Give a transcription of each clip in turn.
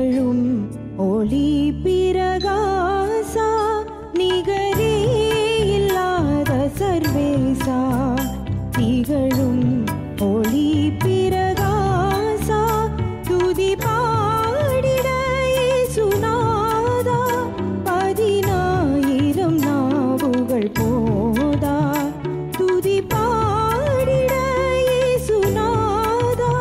திகழும் ஒளி பிரகாசா நிகரே இல்லாத சர்வேசா திகழும் ஒளி பிரகாசா துதி பாடிட இயேசுநாதா 10000 நாவுகள் போதா துதி பாடிட இயேசுநாதா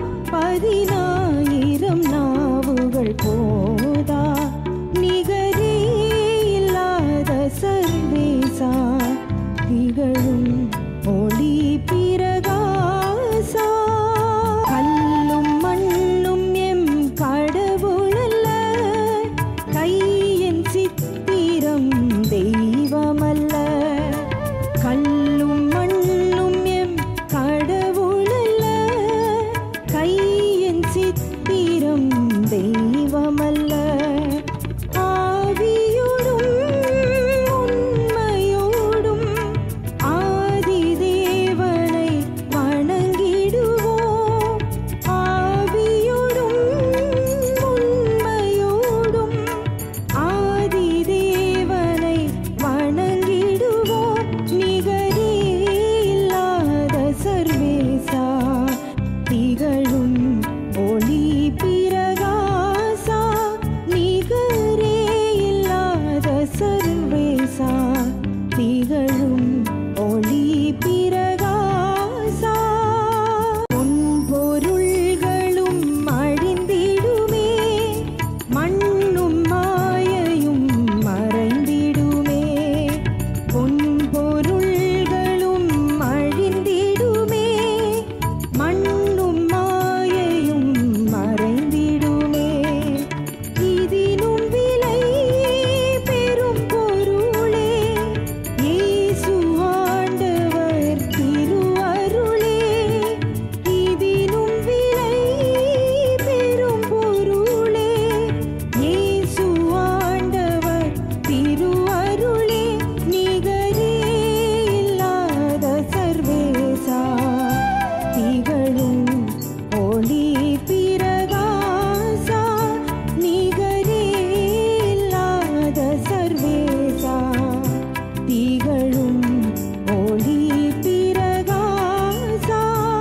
10000 நாவுகள் போதா நிகரே இல்லாத சர்வேசா திகழும் ஒளி பிரகாசா கல்லும் மண்ணும் எம் கடவுளல்ல கையின் சித்திரம் தெய்வமல்ல கல்லும் மண்ணும் எம் கடவுளல்ல கையின் சித்திரம் தெய்வமல்ல ஆவியோடும் உண்மையோடும் ஆதி தேவனை வணங்கிடுவோம் ஆவியோடும் உண்மையோடும் ஆதி தேவனை வணங்கிடுவோம் நிகரே இல்லாத சர்வேசா திகழும் ஒளி பிரகாசா நிகரே இல்லாத சர்வேசா திகழும் ஒளி பிரகாசா பொன்பொருள்களும் அழிந்திடுமே மண்ணும் மாயையும் மறைந்திடுமே பொன்பொருள்களும் அழிந்திடுமே மண்ணும் மாயையும் மறைந்திடுமே இதிலும் விலை பெரும் பொருளே இயேசு ஆண்டவர் திருவருளே இதிலும் விலை பெரும் பொருளே இயேசு ஆண்டவர் திருவருளே நிகரே இல்லாத சர்வேசா திகழும் ஒளி பிரகாசா நிகரே இல்லாத சர்வேசா திகழும் ஒளி பிரகாசா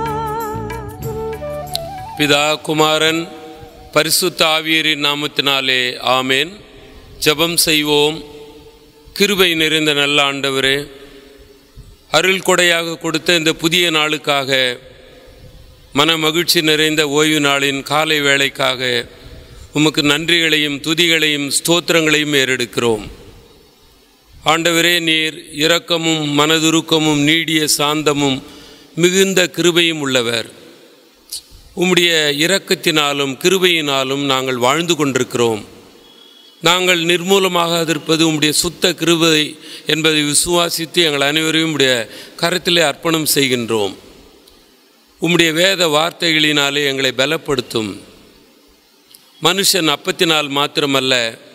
பிதா குமாரன் பரிசுத்த ஆவியரின் நாமத்தினாலே ஆமேன். ஜெபம் செய்வோம். கிருபை நிறைந்த நல்ல ஆண்டவரே, அருள் கொடையாக கொடுத்த இந்த புதிய நாளுக்காக, மன மகிழ்ச்சி நிறைந்த ஓய்வு நாளின் காலை வேளைக்காக உமக்கு நன்றிகளையும் துதிகளையும் ஸ்தோத்திரங்களையும் ஏறெடுக்கிறோம். ஆண்டவரே, நீர் இரக்கமும் மனதுருக்கமும் நீடிய சாந்தமும் மிகுந்த கிருபையும் உள்ளவர். உம்முடைய இரக்கத்தினாலும் கிருபையினாலும் நாங்கள் வாழ்ந்து கொண்டிருக்கிறோம். நாங்கள் நிர்மூலமாகாதிருப்பது உம்முடைய சுத்த கிருபை என்பதை விசுவாசித்து எங்கள் அனைவரையும் உம்முடைய கரத்திலே அர்ப்பணம் செய்கின்றோம். உம்முடைய வேத வார்த்தைகளினாலே எங்களை பலப்படுத்தும். மனுஷன் அப்பத்தினால் மாத்திரமல்ல,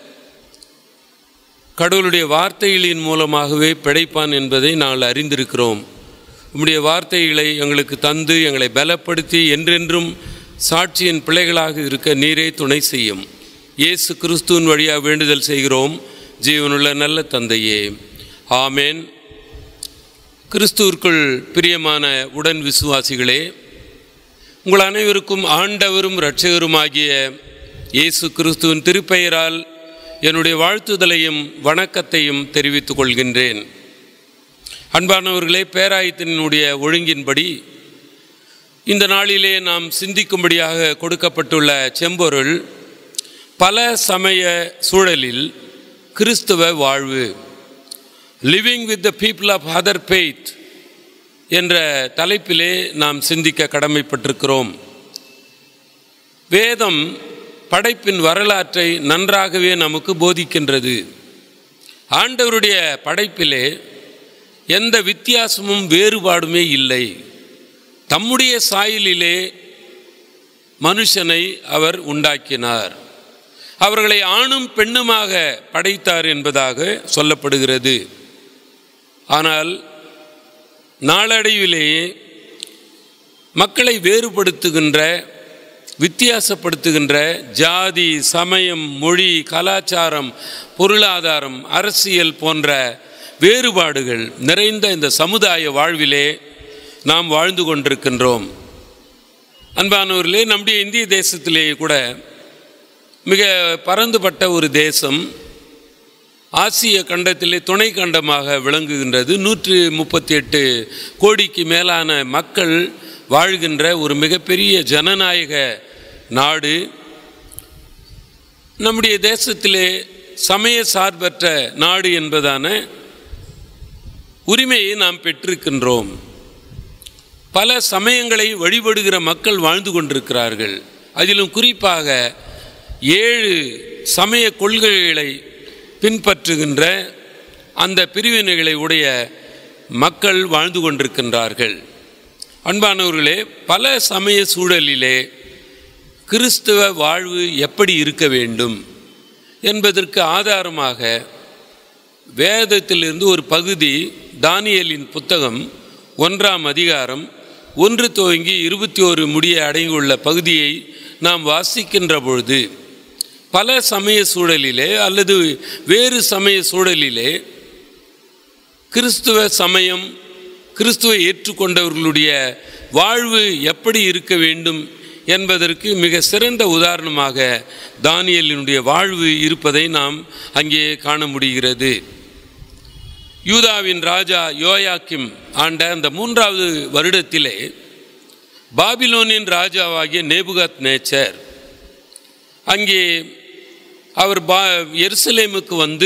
கடவுளுடைய வார்த்தைகளின் மூலமாகவே பிழைப்பான் என்பதை நாங்கள் அறிந்திருக்கிறோம். உம்முடைய வார்த்தைகளை எங்களுக்கு தந்து எங்களை பலப்படுத்தி என்றென்றும் சாட்சியின் பிள்ளைகளாக இருக்க நீரே துணை செய்யும். இயேசு கிறிஸ்துவின் வழியாக வேண்டுதல் செய்கிறோம் ஜீவனுள்ள நல்ல தந்தையே, ஆமேன். கிறிஸ்துவிற்குள் பிரியமான உடன் விசுவாசிகளே, உங்கள் அனைவருக்கும் ஆண்டவரும் இரட்சகருமாகிய இயேசு கிறிஸ்துவின் திருப்பெயரால் என்னுடைய வாழ்த்துதலையும் வணக்கத்தையும் தெரிவித்துக் கொள்கின்றேன். அன்பானவர்களே, பேராயத்தினுடைய ஒழுங்கின்படி இந்த நாளிலே நாம் சிந்திக்கும்படியாக கொடுக்கப்பட்டுள்ள செம்பொருள் பல சமய சூழலில் கிறிஸ்துவ வாழ்வு, living with the people of other faith என்ற தலைப்பிலே நாம் சிந்திக்க கடமைப்பட்டிருக்கிறோம். வேதம் படைப்பின் வரலாற்றை நன்றாகவே நமக்கு போதிக்கின்றது. ஆண்டவருடைய படைப்பிலே எந்த வித்தியாசமும் வேறுபாடுமே இல்லை. தம்முடைய சாயலிலே மனுஷனை அவர் உண்டாக்கினார். அவர்களை ஆணும் பெண்ணுமாக படைத்தார் என்பதாக சொல்லப்படுகிறது. ஆனால் நாளடைவிலேயே மக்களை வேறுபடுத்துகின்ற வித்தியாசப்படுத்துகின்ற ஜாதி, சமயம், மொழி, கலாச்சாரம், பொருளாதாரம், அரசியல் போன்ற வேறுபாடுகள் நிறைந்த இந்த சமுதாய வாழ்விலே நாம் வாழ்ந்து கொண்டிருக்கின்றோம். அன்பானவர்களே, நம்முடைய இந்திய தேசத்திலேயே கூட மிக பரந்துபட்ட ஒரு தேசம், ஆசிய கண்டத்திலே துணை கண்டமாக விளங்குகின்றது. 138 கோடிக்கு மேலான மக்கள் வாழ்கின்ற ஒரு மிகப்பெரிய ஜனநாயக நாடு. நம்முடைய தேசத்திலே சமய சார்பற்ற நாடு என்பதான உரிமையை நாம் பெற்றிருக்கின்றோம். பல சமயங்களை வழிபடுகிற மக்கள் வாழ்ந்து கொண்டிருக்கிறார்கள். அதிலும் குறிப்பாக 7 சமய கொள்கைகளை பின்பற்றுகின்ற அந்த பிரிவினைகளை உடைய மக்கள் வாழ்ந்து கொண்டிருக்கின்றார்கள். அன்பானவர்களே, பல சமய சூழலிலே கிறிஸ்தவ வாழ்வு எப்படி இருக்க வேண்டும் என்பதற்கு ஆதாரமாக வேதத்திலிருந்து ஒரு பகுதி, தானியேலின் புத்தகம் 1ஆம் அதிகாரம் 1 துவங்கி 21 முடிய அடங்கியுள்ள பகுதியை நாம் வாசிக்கின்ற பொழுது, பல சமய சூழலிலே அல்லது வேறு சமய சூழலிலே கிறிஸ்துவ சமயம், கிறிஸ்துவை ஏற்றுக்கொண்டவர்களுடைய வாழ்வு எப்படி இருக்க வேண்டும் என்பதற்கு மிக சிறந்த உதாரணமாக தானியேலினுடைய வாழ்வு இருப்பதை நாம் அங்கே காண முடிகிறது. யூதாவின் ராஜா யோயாக்கிம் ஆண்ட அந்த 3வது வருடத்திலே பாபிலோனின் ராஜாவாகிய நேபுகாத்நேச்சர் அங்கே அவர் எருசலேமுக்கு வந்து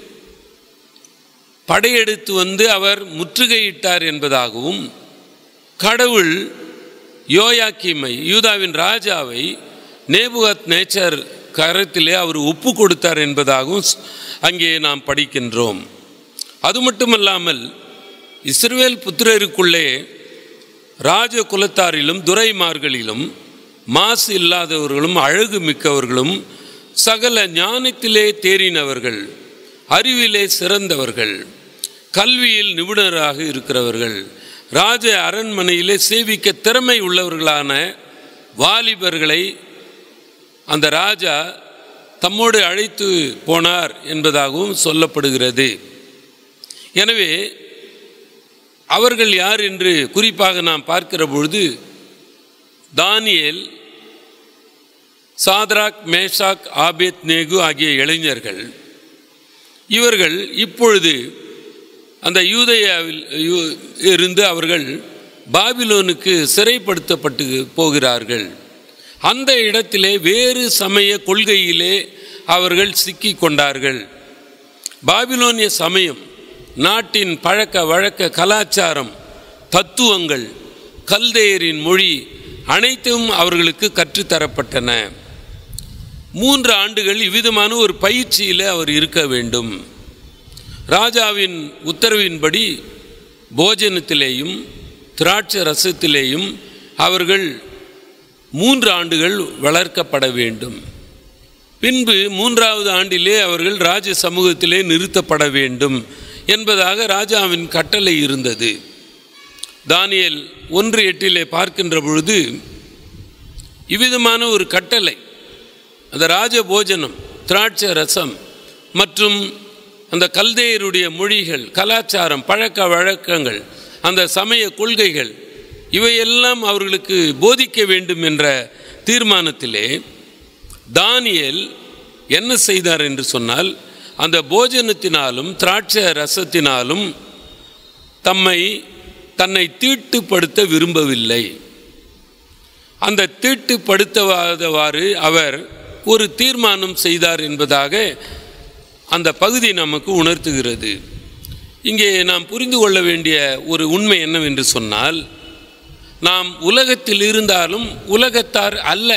படையெடுத்து வந்து அவர் முற்றுகையிட்டார் என்பதாகவும், கடவுள் யோயாக்கீமை, யூதாவின் ராஜாவை நேபுகாத்நேச்சர் கரத்திலே அவர் ஒப்பு கொடுத்தார் என்பதாகவும் அங்கே நாம் படிக்கின்றோம். அது மட்டுமல்லாமல் இஸ்ரவேல் புத்திரருக்குள்ளே ராஜ குலத்தாரிலும் துரைமார்களிலும் மாசு இல்லாதவர்களும் அழகு மிக்கவர்களும் சகல ஞானத்திலே தேறினவர்கள், அறிவிலே சிறந்தவர்கள், கல்வியில் நிபுணராக இருக்கிறவர்கள், ராஜ அரண்மனையிலே சேவிக்க திறமை உள்ளவர்களான வாலிபர்களை அந்த ராஜா தம்மோடு அழைத்து போனார் என்பதாகவும் சொல்லப்படுகிறது. எனவே அவர்கள் யார் என்று குறிப்பாக நாம் பார்க்கிற பொழுது, தானியேல், சாத்ராக், மேஷாக், ஆபேத்நேகு ஆகிய இளைஞர்கள். இவர்கள் இப்பொழுது அந்த யூதேயாவில் இருந்து அவர்கள் பாபிலோனுக்கு சிறைப்படுத்தப்பட்டு போகிறார்கள். அந்த இடத்திலே வேறு சமய கொள்கையிலே அவர்கள் சிக்கி கொண்டார்கள். பாபிலோனிய சமயம் நாட்டின் பழக்க வழக்க, கலாச்சாரம், தத்துவங்கள், கல்தேயரின் மொழி அனைத்தும் அவர்களுக்கு கற்றுத்தரப்பட்டன. 3 ஆண்டுகள் இவ்விதமான ஒரு பயிற்சியில் அவர் இருக்க வேண்டும். ராஜாவின் உத்தரவின்படி போஜனத்திலேயும் திராட்சை ரசத்திலேயும் அவர்கள் 3 ஆண்டுகள் வளர்க்கப்பட வேண்டும். பின்பு 3வது ஆண்டிலே அவர்கள் ராஜ சமூகத்திலே நிறுத்தப்பட வேண்டும் என்பதாக ராஜாவின் கட்டளை இருந்தது. தானியேல் 1:8 பார்க்கின்ற பொழுது இவ்விதமான ஒரு கட்டளை, அந்த ராஜ போஜனம், திராட்சை ரசம் மற்றும் அந்த கல்தேயருடைய மொழிகள், கலாச்சாரம், பழக்க வழக்கங்கள், அந்த சமய கொள்கைகள் இவையெல்லாம் அவர்களுக்கு போதிக்க வேண்டும் என்ற தீர்மானத்திலே தானியேல் என்ன செய்தார் என்று சொன்னால், அந்த போஜனத்தினாலும் திராட்சை ரசத்தினாலும் தன்னை தீட்டுப்படுத்த விரும்பவில்லை. அந்த தீட்டுப்படுத்தாதவாறு அவர் ஒரு தீர்மானம் செய்தார் என்பதாக அந்த பகுதி நமக்கு உணர்த்துகிறது. இங்கே நாம் புரிந்து கொள்ள வேண்டிய ஒரு உண்மை என்னவென்று சொன்னால், நாம் உலகத்தில் இருந்தாலும் உலகத்தார் அல்ல.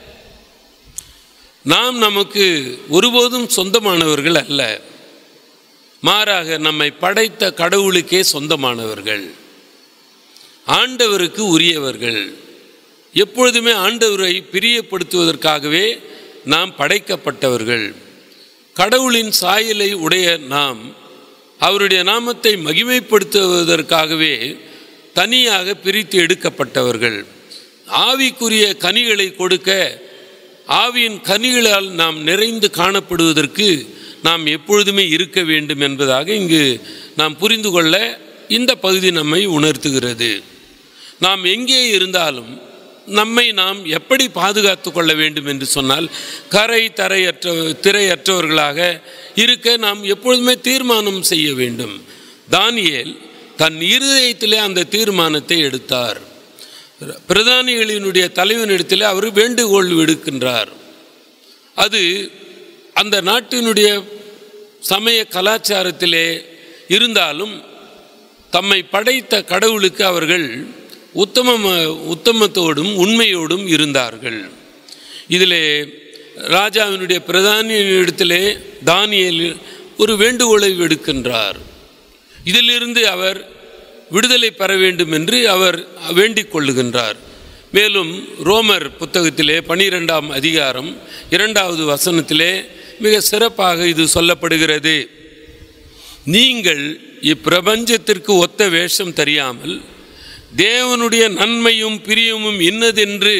நாம் நமக்கு ஒருபோதும் சொந்தமானவர்கள் அல்ல. மாறாக நம்மை படைத்த கடவுளுக்கே சொந்தமானவர்கள், ஆண்டவருக்கு உரியவர்கள். எப்பொழுதுமே ஆண்டவரை பிரியப்படுத்துவதற்காகவே நாம் படைக்கப்பட்டவர்கள். கடவுளின் சாயலை உடைய நாம் அவருடைய நாமத்தை மகிமைப்படுத்துவதற்காகவே தனியாக பிரித்து எடுக்கப்பட்டவர்கள். ஆவிக்குரிய கனிகளை கொடுக்க, ஆவியின் கனிகளால் நாம் நிறைந்து காணப்படுவதற்கு நாம் எப்பொழுதுமே இருக்க வேண்டும் என்பதாக இங்கு நாம் புரிந்து கொள்ள இந்த பகுதி நம்மை உணர்த்துகிறது. நாம் எங்கே இருந்தாலும் நம்மை நாம் எப்படி பாதுகாத்து கொள்ள வேண்டும் என்று சொன்னால், திரையற்றவர்களாக இருக்க நாம் எப்பொழுதுமே தீர்மானம் செய்ய வேண்டும். தானியேல் தன் இருதயத்திலே அந்த தீர்மானத்தை எடுத்தார். பிரதானிகளினுடைய தலைவனிடத்தில் அவர் வேண்டுகோள் விடுக்கின்றார். அது அந்த நாட்டினுடைய சமய கலாச்சாரத்திலே இருந்தாலும் தம்மை படைத்த கடவுளுக்கு அவர்கள் உத்தமத்தோடும் உண்மையோடும் இருந்தார்கள். இதிலே ராஜாவினுடைய பிரதானியிடத்திலே தானியேல் ஒரு வேண்டுகோளை விடுக்கின்றார். இதிலிருந்து அவர் விடுதலை பெற வேண்டும் என்று அவர் வேண்டிக் கொள்ளுகின்றார். மேலும் ரோமர் புத்தகத்திலே 12ஆம் அதிகாரம் 2வது வசனத்திலே மிக சிறப்பாக இது சொல்லப்படுகிறது. நீங்கள் இப்பிரபஞ்சத்திற்கு ஒத்த வேஷம் தெரியாமல் தேவனுடைய நன்மையும் பிரியமும் இன்னதென்று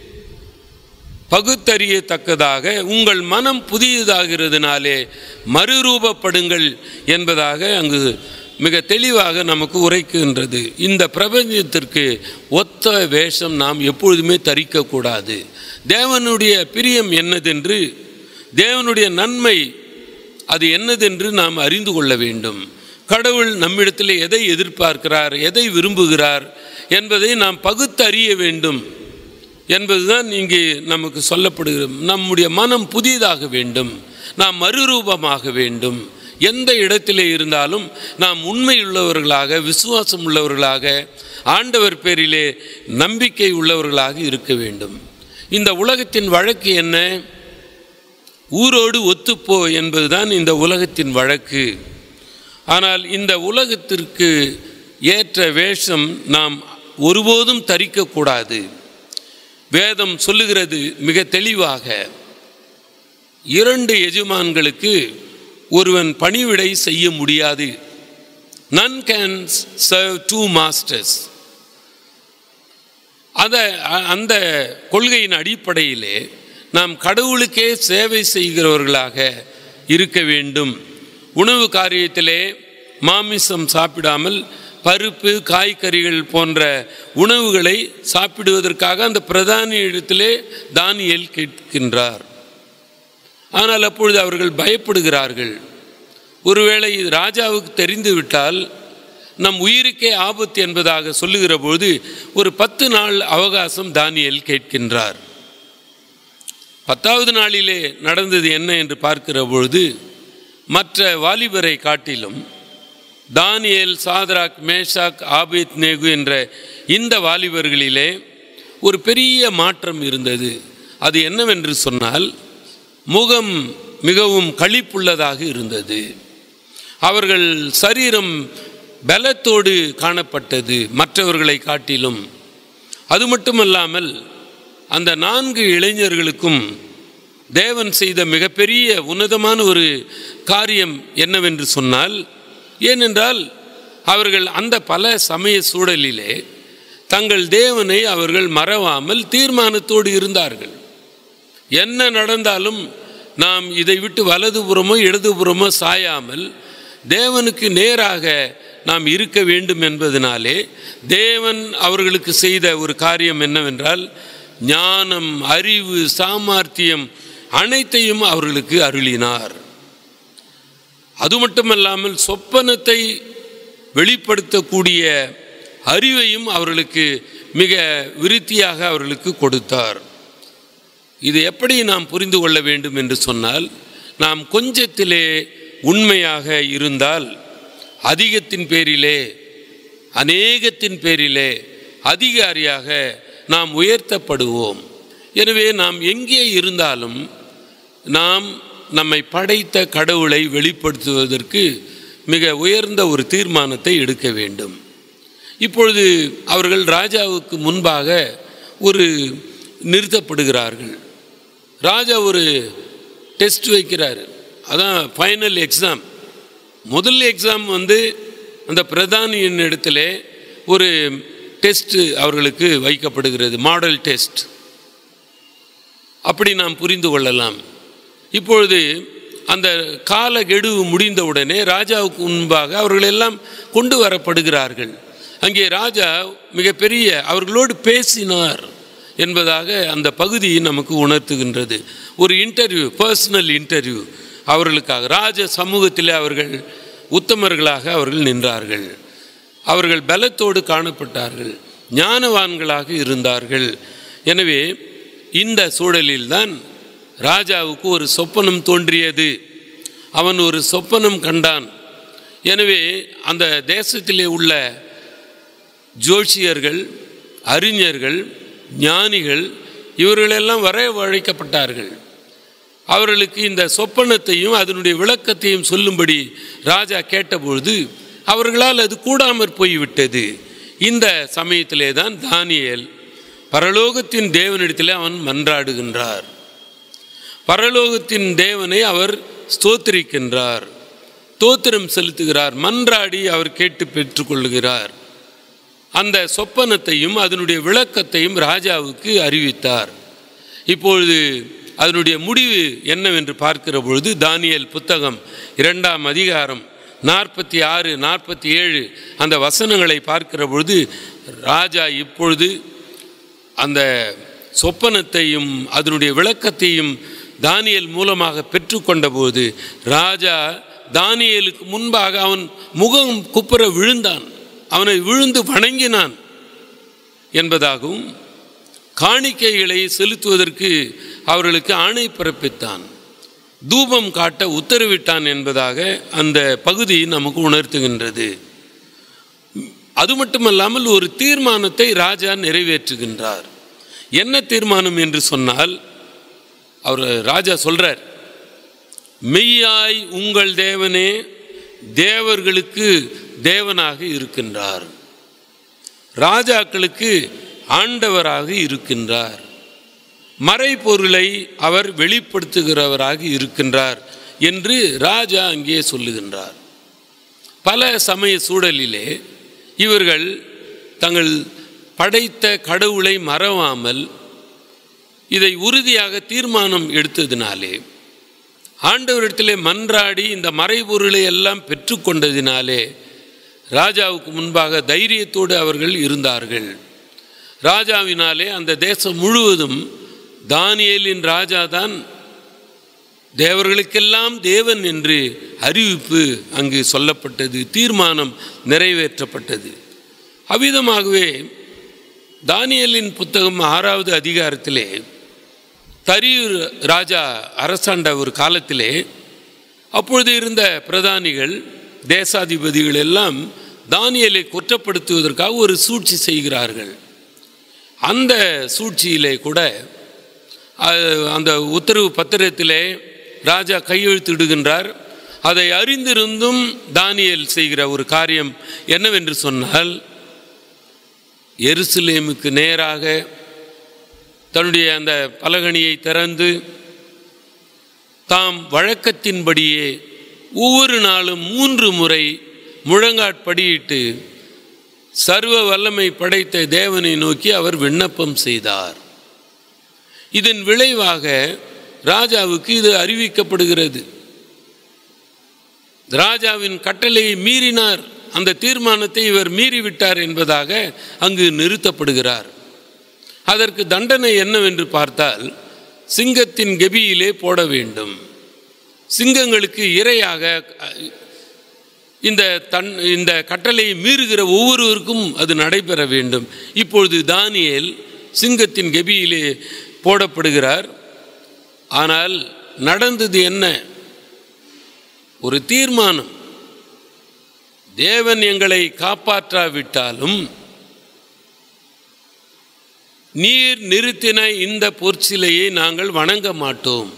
பகுத்தறியத்தக்கதாக உங்கள் மனம் புதியதாகிறதுனாலே மறுரூபப்படுங்கள் என்பதாக அங்கு மிக தெளிவாக நமக்கு உரைக்கின்றது. இந்த பிரபஞ்சத்திற்கு ஒத்த வேஷம் நாம் எப்பொழுதுமே தரிக்கக்கூடாது. தேவனுடைய பிரியம் என்னதென்று, தேவனுடைய நன்மை அது என்னதென்று நாம் அறிந்து கொள்ள வேண்டும். கடவுள் நம்மிடத்தில் எதை எதிர்பார்க்கிறார், எதை விரும்புகிறார் என்பதை நாம் பகுத்தறிய வேண்டும் என்பதுதான் இங்கே நமக்கு சொல்லப்படுகிறது. நம்முடைய மனம் புதிதாக வேண்டும், நாம் மறுரூபமாக வேண்டும். எந்த இடத்திலே இருந்தாலும் நாம் உண்மையுள்ளவர்களாக, விசுவாசம் உள்ளவர்களாக, ஆண்டவர் பேரிலே நம்பிக்கை உள்ளவர்களாக இருக்க வேண்டும். இந்த உலகத்தின் வழக்கு என்ன? ஊரோடு ஒத்துப்போ என்பதுதான் இந்த உலகத்தின் வழக்கு. ஆனால் இந்த உலகத்திற்கு ஏற்ற வேஷம் நாம் ஒருபோதும் தரிக்கக்கூடாது. வேதம் சொல்லுகிறது மிக தெளிவாக, 2 எஜமான்களுக்கு ஒருவன் பணிவிடை செய்ய முடியாது. None can serve 2 masters. அந்த கொள்கையின் அடிப்படையிலே நாம் கடவுளுக்கே சேவை செய்கிறவர்களாக இருக்க வேண்டும். உணவு காரியத்திலே மாமிசம் சாப்பிடாமல் பருப்பு, காய்கறிகள் போன்ற உணவுகளை சாப்பிடுவதற்காக அந்த பிரதானி இடத்திலே தானியேல் கேட்கின்றார். ஆனால் அப்பொழுது அவர்கள் பயப்படுகிறார்கள். ஒருவேளை இது ராஜாவுக்கு தெரிந்துவிட்டால் நம் உயிருக்கே ஆபத்து என்பதாக சொல்லுகிற பொழுது ஒரு 10 நாள் அவகாசம் தானியேல் கேட்கின்றார். 10வது நாளிலே நடந்தது என்ன என்று பார்க்கிற பொழுது, மற்ற வாலிபரை காட்டிலும் தானியேல், சாத்ராக், மேஷாக், ஆபேத்நேகு என்ற இந்த வாலிபர்களிலே ஒரு பெரிய மாற்றம் இருந்தது. அது என்னவென்று சொன்னால், முகம் மிகவும் களிப்புள்ளதாக இருந்தது. அவர்கள் சரீரம் பலத்தோடு காணப்பட்டது மற்றவர்களை காட்டிலும். அது மட்டுமல்லாமல் அந்த 4 இளைஞர்களுக்கும் தேவன் செய்த மிகப்பெரிய உன்னதமான ஒரு காரியம் என்னவென்று சொன்னால், ஏனென்றால் அவர்கள் அந்த பல சமய சூழலிலே தங்கள் தேவனை அவர்கள் மறவாமல் தீர்மானத்தோடு இருந்தார்கள். என்ன நடந்தாலும் நாம் இதை விட்டு வலதுபுறமோ இடதுபுறமோ சாயாமல் தேவனுக்கு நேராக நாம் இருக்க வேண்டும் என்பதனாலே தேவன் அவர்களுக்கு செய்த ஒரு காரியம் என்னவென்றால், ஞானம், அறிவு, சாமர்த்தியம் அனைத்தையும் அவர்களுக்கு அருளினார். அது மட்டுமல்லாமல் சொப்பனத்தை வெளிப்படுத்தக்கூடிய அறிவையும் அவர்களுக்கு மிக விருத்தியாக அவர்களுக்கு கொடுத்தார். இது எப்படி நாம் புரிந்து கொள்ள வேண்டும் என்று சொன்னால், நாம் கொஞ்சத்திலே உண்மையாக இருந்தால் அதிகத்தின் பேரிலே, அநேகத்தின் பேரிலே அதிகாரியாக நாம் உயர்த்தப்படுவோம். எனவே நாம் எங்கே இருந்தாலும் நாம் நம்மை படைத்த கடவுளை வெளிப்படுத்துவதற்கு மிக உயர்ந்த ஒரு தீர்மானத்தை எடுக்க வேண்டும். இப்பொழுது அவர்கள் ராஜாவுக்கு முன்பாக ஒரு நிறுத்தப்படுகிறார்கள். ராஜா ஒரு டெஸ்ட் வைக்கிறார். அதான் ஃபைனல் எக்ஸாம். முதல் எக்ஸாம் அந்த பிரதானியின் இடத்துல ஒரு டெஸ்ட் அவர்களுக்கு வைக்கப்படுகிறது, மாடல் டெஸ்ட். அப்படி நாம் புரிந்து கொள்ளலாம். இப்பொழுது அந்த காலக்கெடு முடிந்தவுடனே ராஜாவுக்கு முன்பாக அவர்கள் எல்லாம் கொண்டு வரப்படுகிறார்கள். அங்கே ராஜா மிகப்பெரிய அவர்களோடு பேசினார் என்பதாக அந்த பகுதி நமக்கு உணர்த்துகின்றது. ஒரு இன்டர்வியூ, பர்சனல் இன்டர்வியூ அவர்களுக்காக. ராஜ சமூகத்திலே அவர்கள் உத்தமர்களாக அவர்கள் நின்றார்கள். அவர்கள் பலத்தோடு காணப்பட்டார்கள், ஞானவான்களாக இருந்தார்கள். எனவே இந்த சூழலில்தான் ராஜாவுக்கு ஒரு சொப்பனம் தோன்றியது. அவன் ஒரு சொப்பனம் கண்டான். எனவே அந்த தேசத்திலே உள்ள ஜோசியர்கள், அறிஞர்கள், ஞானிகள் இவர்களெல்லாம் வரவழைக்கப்பட்டார்கள். அவர்களுக்கு இந்த சொப்பனத்தையும் அதனுடைய விளக்கத்தையும் சொல்லும்படி ராஜா கேட்டபொழுது அவர்களால் அது கூடாமற் போய்விட்டது. இந்த சமயத்திலே தான் தானியேல் பரலோகத்தின் தேவனிடத்திலே அவன் மன்றாடுகின்றார். பரலோகத்தின் தேவனை அவர் ஸ்தோத்திரிக்கின்றார், ஸ்தோத்திரம் செலுத்துகிறார். மன்றாடி அவர் கேட்டு பெற்றுக்கொள்கிறார். அந்த சொப்பனத்தையும் அதனுடைய விளக்கத்தையும் ராஜாவுக்கு அறிவித்தார். இப்பொழுது அதனுடைய முடிவு என்னவென்று பார்க்கிற பொழுது தானியேல் புத்தகம் 2ஆம் அதிகாரம் 46, 47 அந்த வசனங்களை பார்க்கிற பொழுது ராஜா இப்பொழுது அந்த சொப்பனத்தையும் அதனுடைய விளக்கத்தையும் தானியேல் மூலமாக பெற்றுக்கொண்ட போது ராஜா தானியேலுக்கு முன்பாக அவன் முகம் குப்புற விழுந்தான், அவனை விழுந்து வணங்கினான் என்பதாகவும் காணிக்கைகளை செலுத்துவதற்கு அவர்களுக்கு ஆணை பிறப்பித்தான், தூபம் காட்ட உத்தரவிட்டான் என்பதாக அந்த பகுதி நமக்கு உணர்த்துகின்றது. அது மட்டுமல்லாமல் ஒரு தீர்மானத்தை ராஜா நிறைவேற்றுகின்றார். என்ன தீர்மானம் என்று சொன்னால், அவர் ராஜா சொல்றார், மெய்யாய் உங்கள் தேவனே தேவர்களுக்கு தேவனாக இருக்கின்றார், ராஜாக்களுக்கு ஆண்டவராக இருக்கின்றார், மறைபொருளை அவர் வெளிப்படுத்துகிறவராக இருக்கின்றார் என்று ராஜா அங்கே சொல்லுகின்றார். பல சமய சூழலிலே இவர்கள் தங்கள் படைத்த கடவுளை மறவாமல் இதை உறுதியாக தீர்மானம் எடுத்ததினாலே, ஆண்டவரிடத்திலே மன்றாடி இந்த மறைபொருளை எல்லாம் பெற்றுக்கொண்டதினாலே ராஜாவுக்கு முன்பாக தைரியத்தோடு அவர்கள் இருந்தார்கள். ராஜாவினாலே அந்த தேசம் முழுவதும் தானியேலின் ராஜாதான் தேவர்களுக்கெல்லாம் தேவன் என்று அறிவிப்பு அங்கு சொல்லப்பட்டது, தீர்மானம் நிறைவேற்றப்பட்டது. அவ்விதமாகவே தானியேலின் புத்தகம் 6வது அதிகாரத்திலே தரியூர் ராஜா அரசாண்ட ஒரு காலத்திலே அப்பொழுது இருந்த பிரதானிகள், தேசாதிபதிகள் எல்லாம் தானியேலை குற்றப்படுத்துவதற்காக ஒரு சூழ்ச்சி செய்கிறார்கள். அந்த சூழ்ச்சியிலே கூட அந்த உத்தரவு பத்திரத்திலே ராஜா கையெழுத்திடுகின்றார். அதை அறிந்திருந்தும் தானியேல் செய்கிற ஒரு காரியம் என்னவென்று சொன்னால், எருசலேமுக்கு நேராக தன்னுடைய அந்த பலகணியை திறந்து தாம் வழக்கத்தின்படியே ஒவ்வொரு நாளும் 3 முறை முழங்காட்படியிட்டு சர்வ வல்லமை படைத்த தேவனை நோக்கி அவர் விண்ணப்பம் செய்தார். இதன் விளைவாக ராஜாவுக்கு இது அறிவிக்கப்படுகிறது. ராஜாவின் கட்டளையை மீறினார், அந்த தீர்மானத்தை இவர் மீறிவிட்டார் என்பதாக அங்கு நிறுத்தப்படுகிறார். அதற்கு தண்டனை என்னவென்று பார்த்தால், சிங்கத்தின் கெபியிலே போட வேண்டும். சிங்கங்களுக்கு இரையாக இந்த கட்டளையை மீறுகிற ஒவ்வொருவருக்கும் அது நடைபெற வேண்டும். இப்பொழுது தானியேல் சிங்கத்தின் கெபியிலே போடப்படுகிறார். ஆனால் நடந்தது என்ன? ஒரு தீர்மானம். தேவன் எங்களை காப்பாற்றாவிட்டாலும் நீர் நிறுத்தின இந்த பொற்சிலையை நாங்கள் வணங்க மாட்டோம்.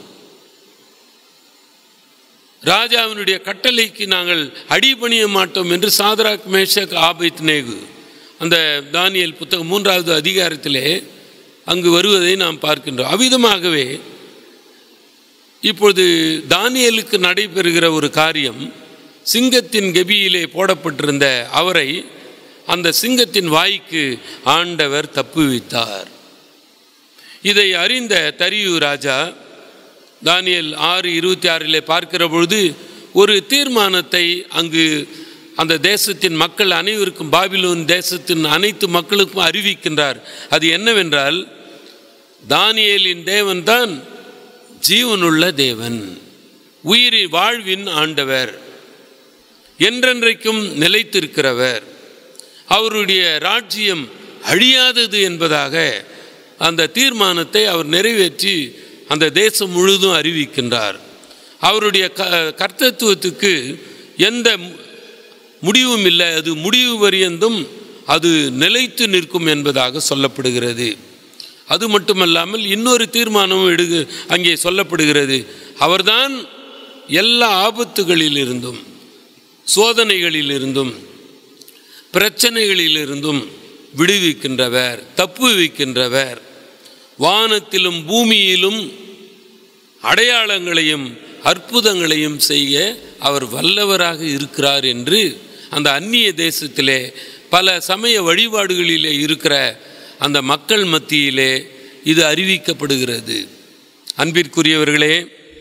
ராஜாவினுடைய கட்டளைக்கு நாங்கள் அடிபணிய மாட்டோம் என்று சாத்ராக், மேஷக், ஆபேத்நேகு அந்த தானியேல் புத்தகம் 3வது அதிகாரத்திலே அங்கு வருவதை நாம் பார்க்கின்றோம். அவ்விதமாகவே இப்பொழுது தானியேலுக்கு நடைபெறுகிற ஒரு காரியம், சிங்கத்தின் கெபியிலே போடப்பட்டிருந்த அவரை அந்த சிங்கத்தின் வாய்க்கு ஆண்டவர் தப்புவித்தார். இதை அறிந்த தரியு ராஜா தானியேல் 6:26 பார்க்கிற பொழுது ஒரு தீர்மானத்தை அங்கு அந்த தேசத்தின் மக்கள் அனைவருக்கும், பாபிலோன் தேசத்தின் அனைத்து மக்களுக்கும் அறிவிக்கின்றார். அது என்னவென்றால், தானியேலின் தேவன் தான் ஜீவனுள்ள தேவன், உயிரின் வாழ்வின் ஆண்டவர், என்றென்றைக்கும் நிலைத்திருக்கிறவர், அவருடைய ராஜ்யம் அழியாதது என்பதாக அந்த தீர்மானத்தை அவர் நிறைவேற்றி அந்த தேசம் முழுதும் அறிவிக்கின்றார். அவருடைய கர்த்தத்துவத்துக்கு எந்த முடிவும் இல்லை, அது முடிவு பரியந்தும் அது நிலைத்து நிற்கும் என்பதாக சொல்லப்படுகிறது. அது மட்டுமல்லாமல் இன்னொரு தீர்மானமும் அங்கே சொல்லப்படுகிறது. அவர்தான் எல்லா ஆபத்துகளிலிருந்தும், சோதனைகளிலிருந்தும், பிரச்சனைகளிலிருந்தும் விடுவிக்கின்றவர், தப்புவிக்கின்றவர், வானத்திலும் பூமியிலும் அடையாளங்களையும் அற்புதங்களையும் செய்ய அவர் வல்லவராக இருக்கிறார் என்று அந்த அந்நிய தேசத்திலே பல சமய வழிபாடுகளிலே இருக்கிற அந்த மக்கள் மத்தியிலே இது அறிவிக்கப்படுகிறது. அன்பிற்குரியவர்களே,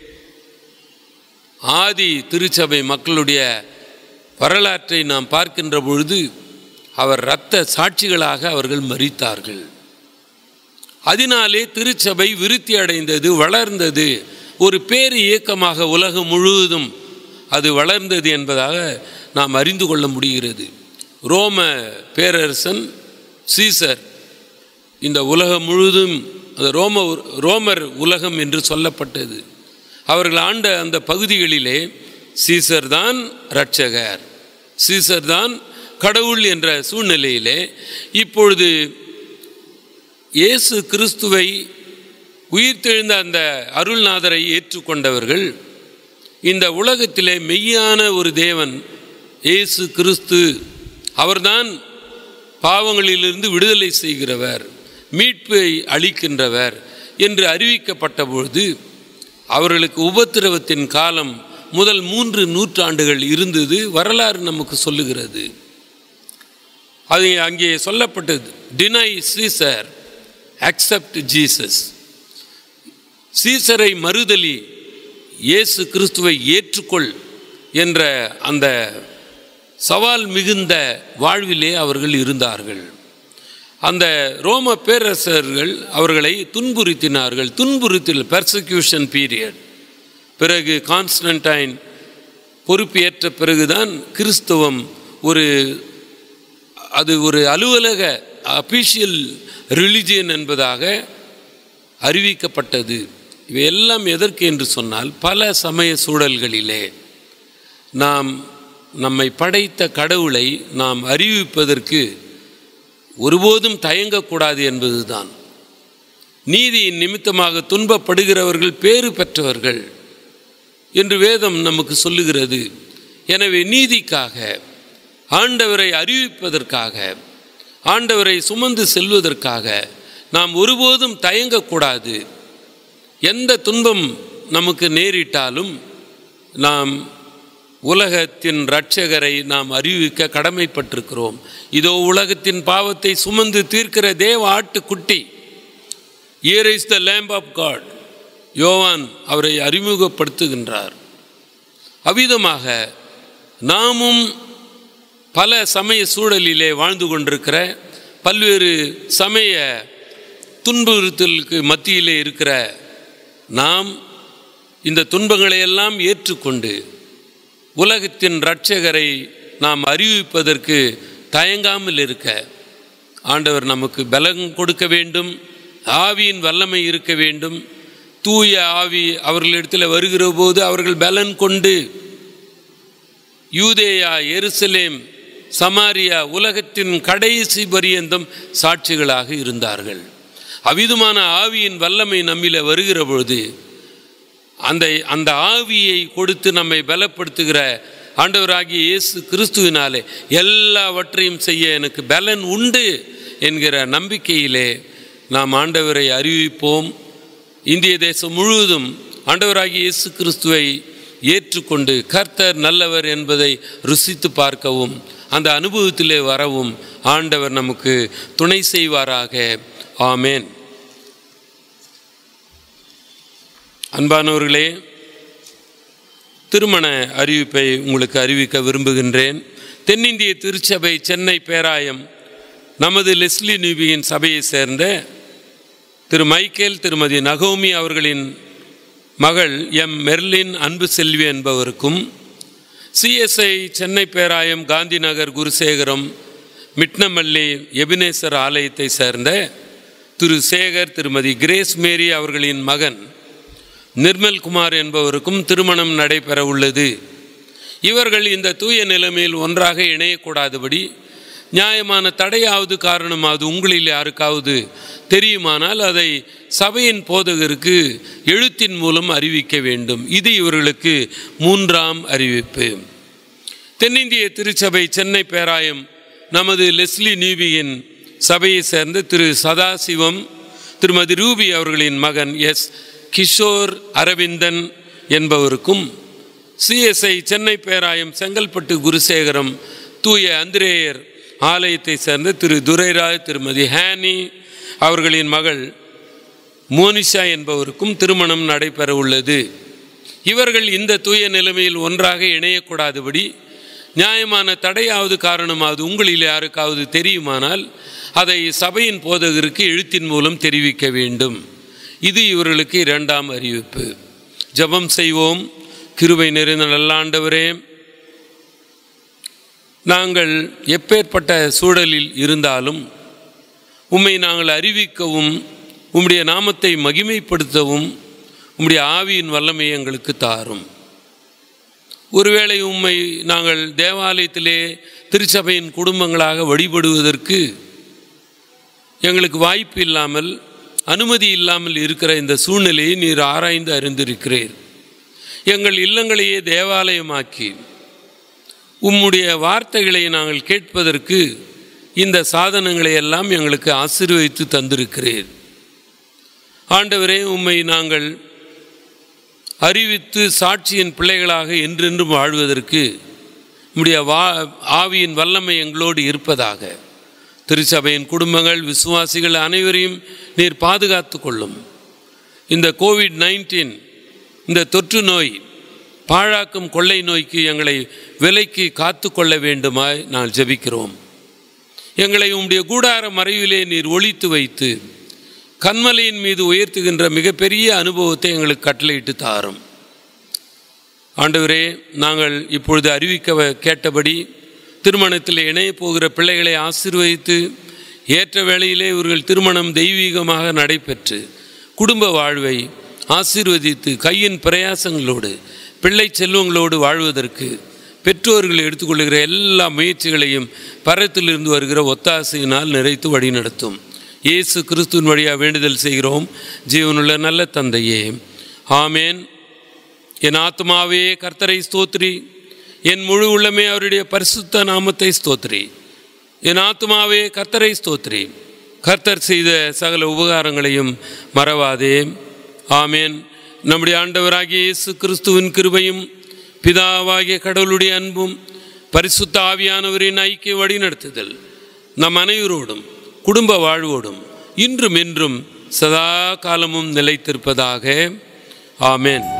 ஆதி திருச்சபை மக்களுடைய வரலாற்றை நாம் பார்க்கின்ற பொழுது அவர் இரத்த சாட்சிகளாக அவர்கள் மரித்தார்கள். அதனாலே திருச்சபை விருத்தி அடைந்தது, வளர்ந்தது, ஒரு பேர் இயக்கமாக உலகம் முழுவதும் அது வளர்ந்தது என்பதாக நாம் அறிந்து கொள்ள முடிகிறது. ரோம பேரரசன் சீசர் இந்த உலகம் முழுவதும் ரோமர் உலகம் என்று சொல்லப்பட்டது. அவர்கள் ஆண்ட அந்த பகுதிகளிலே சீசர் தான் இரட்சகர், சீசர் தான் கடவுள் என்ற சூழ்நிலையிலே இப்பொழுது இயேசு கிறிஸ்துவை உயிர்த்தெழுந்த அந்த அருள்நாதரை ஏற்றுக்கொண்டவர்கள் இந்த உலகத்திலே மெய்யான ஒரு தேவன் இயேசு கிறிஸ்து, அவர்தான் பாவங்களிலிருந்து விடுதலை செய்கிறவர், மீட்பை அளிக்கின்றவர் என்று அறிவிக்கப்பட்ட பொழுது அவர்களுக்கு உபத்திரவத்தின் காலம் முதல் 3 நூற்றாண்டுகள் இருந்தது. வரலாறு நமக்கு சொல்லுகிறது. அது அங்கே சொல்லப்பட்டது, டினை சீசர் அக்செப்ட் ஜீசஸ். சீசரை மறுதலி, இயேசு கிறிஸ்துவை ஏற்றுக்கொள் என்ற அந்த சவால் மிகுந்த வாழ்விலே அவர்கள் இருந்தார்கள். அந்த ரோம பேரரசர்கள் அவர்களை துன்புறுத்தினார்கள். துன்புறுத்தல், பெர்சிக்யூஷன் பீரியட். பிறகு கான்ஸ்டன்டைன் பொறுப்பேற்ற பிறகுதான் கிறிஸ்தவம் அது ஒரு அலுவலக அபிஷியல் ரிலிஜியன் என்பதாக அறிவிக்கப்பட்டது. இவையெல்லாம் எதற்கு என்று சொன்னால், பல சமய சூழல்களிலே நம்மை படைத்த கடவுளை நாம் அறிவிப்பதற்கு ஒருபோதும் தயங்கக்கூடாது என்பதுதான். நீதியின் நிமித்தமாக துன்பப்படுகிறவர்கள் பேறு பெற்றவர்கள் என்று வேதம் நமக்கு சொல்லுகிறது. எனவே நீதிக்காக, ஆண்டவரை அறிவிப்பதற்காக, ஆண்டவரை சுமந்து செல்வதற்காக நாம் ஒருபோதும் தயங்கக்கூடாது. எந்த துன்பம் நமக்கு நேரிட்டாலும் நாம் உலகத்தின் இரட்சகரை நாம் அறிவிக்க கடமைப்பட்டிருக்கிறோம். இதோ உலகத்தின் பாவத்தை சுமந்து தீர்க்கிற தேவ ஆட்டுக்குட்டி, here is the lamb of God. யோவான் அவரை அறிமுகப்படுத்துகின்றார். அவ்விதமாக நாமும் பல சமய சூழலிலே வாழ்ந்து கொண்டிருக்கிற, பல்வேறு சமய துன்புறுத்தலுக்கு மத்தியிலே இருக்கிற நாம் இந்த துன்பங்களை எல்லாம் ஏற்றுக்கொண்டு உலகத்தின் இரட்சகரை நாம் அறிவிப்பதற்கு தயங்காமல் இருக்க ஆண்டவர் நமக்கு பலம் கொடுக்க வேண்டும். ஆவியின் வல்லமை இருக்க வேண்டும். தூய ஆவி அவர்களிடத்தில் வருகிற போது அவர்கள் பலன் கொண்டு யூதேயா, எருசலேம், சமாரியா, உலகத்தின் கடைசி பரியந்தம் சாட்சிகளாக இருந்தார்கள். அவ்விதமான ஆவியின் வல்லமை நம்மில் வருகிற பொழுது அந்த ஆவியை கொடுத்து நம்மை பலப்படுத்துகிற ஆண்டவராகிய இயேசு கிறிஸ்துவினாலே எல்லாவற்றையும் செய்ய எனக்கு பலன் உண்டு என்கிற நம்பிக்கையிலே நாம் ஆண்டவரை அறிவிப்போம். இந்திய தேசம் முழுவதும் ஆண்டவராகிய இயேசு கிறிஸ்துவை ஏற்றுக்கொண்டு கர்த்தர் நல்லவர் என்பதை ருசித்து பார்க்கவும் அந்த அனுபவத்திலே வரவும் ஆண்டவர் நமக்கு துணை செய்வாராக. ஆமேன். அன்பானவர்களே, திருமண அறிவிப்பை உங்களுக்கு அறிவிக்க விரும்புகின்றேன். தென்னிந்திய திருச்சபை சென்னை பேராயம் நமது லெஸ்லி நியூபியின் சபையை சேர்ந்த திரு மைக்கேல் திருமதி நகோமி அவர்களின் மகள் எம் மெர்லின் அன்பு செல்வி என்பவருக்கும், சிஎஸ்ஐ சென்னை பேராயம் காந்தி நகர் குருசேகரம் மிட்னமல்லி எபினேசர் ஆலயத்தை சேர்ந்த திரு சேகர் திருமதி கிரேஸ் மேரி அவர்களின் மகன் நிர்மல்குமார் என்பவருக்கும் திருமணம் நடைபெற உள்ளது. இவர்கள் இந்த தூய நிலைமையில் ஒன்றாக இணையக்கூடாதபடி நியாயமான தடையாவது காரணமாவது உங்களில் யாருக்காவது தெரியுமானால் அதை சபையின் போதகருக்கு எழுத்தின் மூலம் அறிவிக்க வேண்டும். இது இவர்களுக்கு 3ஆம் அறிவிப்பு. தென்னிந்திய திருச்சபை சென்னை பேராயம் நமது லெஸ்லி நியூபியின் சபையை சேர்ந்த திரு சதாசிவம் திருமதி ரூபி அவர்களின் மகன் எஸ் கிஷோர் அரவிந்தன் என்பவருக்கும், சிஎஸ்ஐ சென்னை பேராயம் செங்கல்பட்டு குருசேகரம் தூய அந்திரேயர் ஆலயத்தை சேர்ந்த திரு துரைராஜ் திருமதி ஹேனி அவர்களின் மகள் மோனிஷா என்பவருக்கும் திருமணம் நடைபெற உள்ளது. இவர்கள் இந்த தூய நிலைமையில் ஒன்றாக இணையக்கூடாதபடி நியாயமான தடையாவது காரணமாவது உங்களில் யாருக்காவது தெரியுமானால் அதை சபையின் போதகருக்கு எழுத்தின் மூலம் தெரிவிக்க வேண்டும். இது இவர்களுக்கு 2ஆம் அறிவிப்பு. ஜெபம் செய்வோம். கிருபை நிறைந்த நல்ல ஆண்டவரே, நாங்கள் எப்பேற்பட்ட சூழலில் இருந்தாலும் உம்மை நாங்கள் அறிவிக்கவும் உம்முடைய நாமத்தை மகிமைப்படுத்தவும் உம்முடைய ஆவியின் வல்லமையை எங்களுக்கு தாரும். ஒருவேளை உம்மை நாங்கள் தேவாலயத்திலே திருச்சபையின் குடும்பங்களாக வழிபடுவதற்கு எங்களுக்கு வாய்ப்பு இல்லாமல், அனுமதி இல்லாமல் இருக்கிற இந்த சூழ்நிலையை நீர் ஆராய்ந்து அறிந்திருக்கிறீர். எங்கள் இல்லங்களையே தேவாலயமாக்கி உம்முடைய வார்த்தைகளை நாங்கள் கேட்பதற்கு இந்த சாதனங்களை எல்லாம் எங்களுக்கு ஆசீர்வதித்து தந்திருக்கிறீர். ஆண்டவரே, உம்மை நாங்கள் அறிவித்து சாட்சியின் பிள்ளைகளாக என்றென்றும் வாழ்வதற்கு உம்முடைய ஆவியின் வல்லமை எங்களோடு இருப்பதாக. திருச்சபையின் குடும்பங்கள், விசுவாசிகள் அனைவரையும் நீர் பாதுகாத்து கொள்ளும். இந்த கோவிட்-19 இந்த தொற்று நோய், பாழாக்கும் கொள்ளை நோய்க்கு எங்களை விலைக்கு காத்து கொள்ள வேண்டுமாய் நான் ஜெபிக்கிறோம். எங்களை உம்முடைய கூடார மறைவிலே நீர் ஒளித்து வைத்து கன்மலையின் மீது உயர்த்துகின்ற மிகப்பெரிய அனுபவத்தை எங்களுக்கு கட்டளையிட்டு தாரும். ஆண்டவரே, நாங்கள் இப்பொழுது அறிவிக்க கேட்டபடி திருமணத்தில் இணைய போகிற பிள்ளைகளை ஆசீர்வதித்து ஏற்ற வேளையிலே இவர்கள் திருமணம் தெய்வீகமாக நடைபெற்று குடும்ப வாழ்வை ஆசீர்வதித்து கையின் பிரயாசங்களோடு பிள்ளை செல்வங்களோடு வாழ்வதற்கு பெற்றோர்கள் எடுத்துக்கொள்கிற எல்லா முயற்சிகளையும் பரத்திலிருந்து வருகிற ஒத்தாசையினால் நிறைத்து வழி நடத்தும். இயேசு கிறிஸ்துவின் வழியாக வேண்டுதல் செய்கிறோம் ஜீவனுள்ள நல்ல தந்தையே, ஆமேன். என் ஆத்மாவே கர்த்தரை ஸ்தோத்திரி, என் முழு உள்ளமே அவருடைய பரிசுத்த நாமத்தை ஸ்தோத்திரி. என் ஆத்மாவே கர்த்தரை ஸ்தோத்திரி, கர்த்தர் செய்த சகல உபகாரங்களையும் மறவாதே. ஆமேன். நம்முடைய ஆண்டவராகிய இயேசு கிறிஸ்துவின் கிருபையும் பிதாவாகிய கடவுளுடைய அன்பும் பரிசுத்த ஆவியானவரின் ஐக்கிய வழிநடத்துதல் நம் அனைவரோடும் குடும்ப வாழ்வோடும் இன்றும் என்றும் சதா காலமும் நிலைத்திருப்பதாக. ஆமேன்.